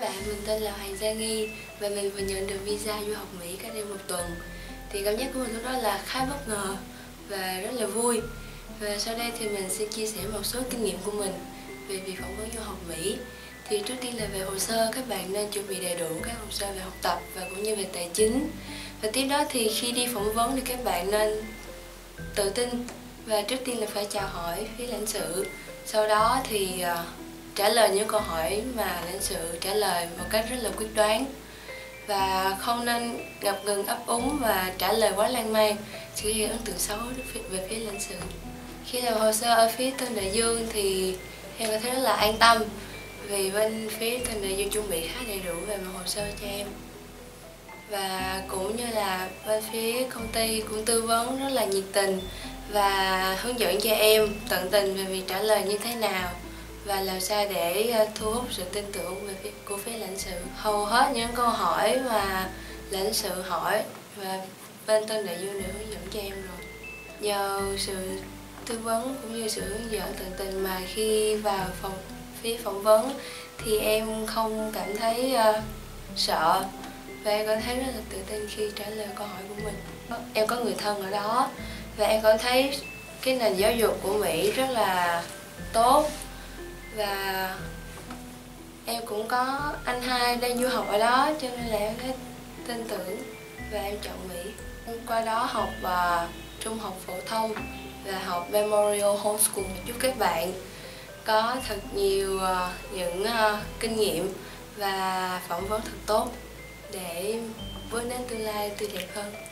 bạn, mình tên là Hoàng Gia Nghi và mình vừa nhận được visa du học Mỹ cách đây 1 tuần. Thì cảm giác của mình lúc đó là khá bất ngờ và rất là vui. Và sau đây thì mình sẽ chia sẻ một số kinh nghiệm của mình về việc phỏng vấn du học Mỹ. Thì trước tiên là về hồ sơ, các bạn nên chuẩn bị đầy đủ các hồ sơ về học tập và cũng như về tài chính. Và tiếp đó thì khi đi phỏng vấn thì các bạn nên tự tin và trước tiên là phải chào hỏi phía lãnh sự. Sau đó thì trả lời những câu hỏi mà lãnh sự trả lời một cách rất là quyết đoán và không nên ngập ngừng ấp úng và trả lời quá lan man, sẽ gây ấn tượng xấu về phía lãnh sự. Khi làm hồ sơ ở phía Tân Đại Dương thì em cảm thấy rất là an tâm vì bên phía Tân Đại Dương chuẩn bị khá đầy đủ về mặt hồ sơ cho em, và cũng như là bên phía công ty cũng tư vấn rất là nhiệt tình và hướng dẫn cho em tận tình về việc trả lời như thế nào và làm sao để thu hút sự tin tưởng của phía lãnh sự. Hầu hết những câu hỏi mà lãnh sự hỏi và bên Tân Đại Dương đã hướng dẫn cho em rồi. Nhờ sự tư vấn cũng như sự hướng dẫn tận tình mà khi vào phía phỏng vấn thì em không cảm thấy sợ và em cảm thấy rất là tự tin khi trả lời câu hỏi của mình. Em có người thân ở đó và em cảm thấy cái nền giáo dục của Mỹ rất là tốt, và em cũng có anh hai đang du học ở đó cho nên là em thấy tin tưởng và em chọn Mỹ. Em qua đó học trung học phổ thông và học Memorial Homeschool. Chúc các bạn có thật nhiều những kinh nghiệm và phỏng vấn thật tốt để vươn đến tương lai tươi đẹp hơn.